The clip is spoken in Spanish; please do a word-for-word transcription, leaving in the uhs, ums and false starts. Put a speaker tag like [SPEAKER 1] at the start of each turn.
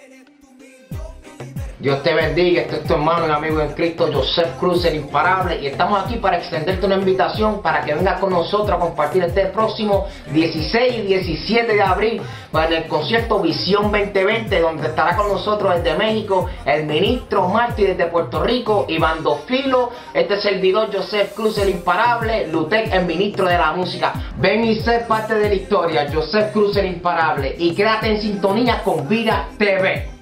[SPEAKER 1] Dios te bendiga, este es tu hermano y amigo en Cristo, Joseph Cruz, el imparable, y estamos aquí para extenderte una invitación para que vengas con nosotros a compartir este próximo dieciséis y diecisiete de abril en el concierto Visión veinte veinte, donde estará con nosotros desde México el ministro Martí, desde Puerto Rico, Iván Dofilo, este servidor Joseph Cruz, el imparable, Lutec, el ministro de la música. Ven y sé parte de la historia, Joseph Cruz, el imparable, y quédate en sintonía con Vida T V.